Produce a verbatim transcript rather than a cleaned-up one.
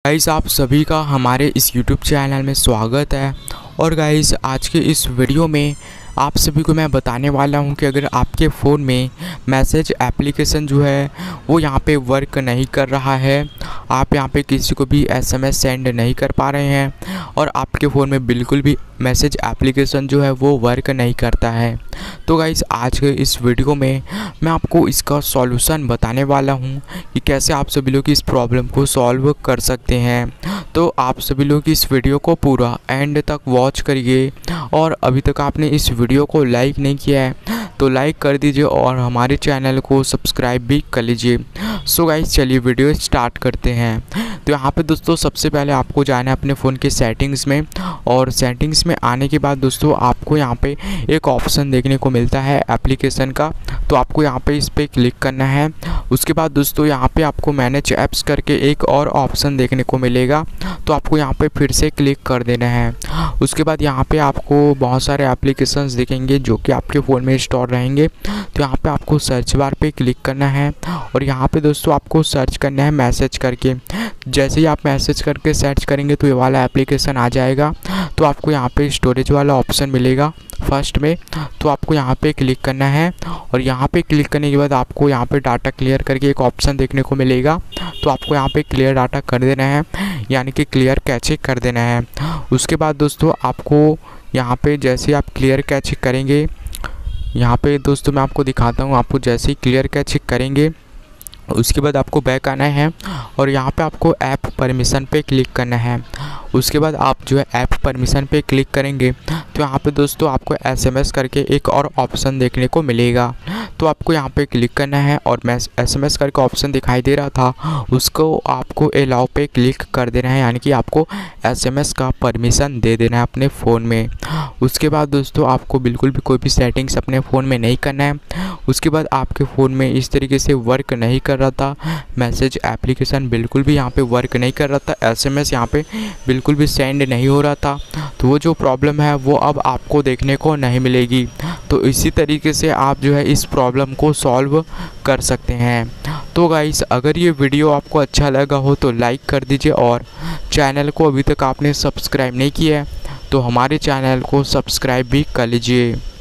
Guys आप सभी का हमारे इस यूट्यूब चैनल में स्वागत है। और गाइस आज के इस वीडियो में आप सभी को मैं बताने वाला हूं कि अगर आपके फ़ोन में मैसेज एप्लीकेशन जो है वो यहां पे वर्क नहीं कर रहा है, आप यहां पे किसी को भी एसएमएस सेंड नहीं कर पा रहे हैं और आपके फ़ोन में बिल्कुल भी मैसेज एप्लीकेशन जो है वो वर्क नहीं करता है, तो गाइस आज के इस वीडियो में मैं आपको इसका सॉल्यूशन बताने वाला हूं कि कैसे आप सभी लोग इस प्रॉब्लम को सॉल्व कर सकते हैं। तो आप सभी लोग इस वीडियो को पूरा एंड तक वॉच करिए और अभी तक आपने इस वीडियो को लाइक नहीं किया है तो लाइक कर दीजिए और हमारे चैनल को सब्सक्राइब भी कर लीजिए। सो गाइस चलिए वीडियो स्टार्ट करते हैं। तो यहाँ पे दोस्तों सबसे पहले आपको जाना है अपने फ़ोन के सेटिंग्स में, और सेटिंग्स में आने के बाद दोस्तों आपको यहाँ पे एक ऑप्शन देखने को मिलता है एप्लीकेशन का, तो आपको यहाँ पे इस पर क्लिक करना है। उसके बाद दोस्तों यहाँ पे आपको मैनेज ऐप्स करके एक और ऑप्शन देखने को मिलेगा, तो आपको यहाँ पे फिर से क्लिक कर देना है। उसके बाद यहाँ पे आपको बहुत सारे एप्लीकेशंस दिखेंगे जो कि आपके फ़ोन में इंस्टॉल रहेंगे, तो यहाँ पे आपको सर्च बार पे क्लिक करना है और यहाँ पे दोस्तों आपको सर्च करना है मैसेज करके। जैसे ही आप मैसेज करके सर्च करेंगे तो ये वाला एप्लीकेशन आ जाएगा, तो आपको यहाँ पे स्टोरेज वाला ऑप्शन मिलेगा फर्स्ट में, तो आपको यहाँ पे क्लिक करना है और यहाँ पे क्लिक करने के बाद आपको यहाँ पे डाटा क्लियर करके एक ऑप्शन देखने को मिलेगा, तो आपको यहाँ पे क्लियर डाटा कर देना है, यानी कि क्लियर कैचे कर देना है। उसके बाद दोस्तों आपको यहाँ पे जैसे आप क्लियर कैचे करेंगे, यहाँ पे दोस्तों मैं आपको दिखाता हूँ, आपको जैसे ही क्लियर कैचे करेंगे उसके बाद आपको बैक आना है और यहाँ पे आपको ऐप परमिशन पे क्लिक करना है। उसके बाद आप जो है ऐप परमिशन पे क्लिक करेंगे तो यहाँ पे दोस्तों आपको एसएमएस करके एक और ऑप्शन देखने को मिलेगा, तो आपको यहाँ पे क्लिक करना है और मैं एसएमएस करके ऑप्शन दिखाई दे रहा था उसको आपको अलाउ पे क्लिक कर देना है, यानी कि आपको एसएमएस का परमिशन दे देना है अपने फ़ोन में। उसके बाद दोस्तों आपको बिल्कुल भी कोई भी सेटिंग्स अपने फ़ोन में नहीं करना है। उसके बाद आपके फ़ोन में इस तरीके से वर्क नहीं कर रहा था, मैसेज एप्लीकेशन बिल्कुल भी यहाँ पे वर्क नहीं कर रहा था, एसएमएस यहाँ पे बिल्कुल भी सेंड नहीं हो रहा था, तो वो जो प्रॉब्लम है वो अब आपको देखने को नहीं मिलेगी। तो इसी तरीके से आप जो है इस प्रॉब्लम को सॉल्व कर सकते हैं। तो गाइस अगर ये वीडियो आपको अच्छा लगा हो तो लाइक कर दीजिए और चैनल को अभी तक आपने सब्सक्राइब नहीं किया है तो हमारे चैनल को सब्सक्राइब भी कर लीजिए।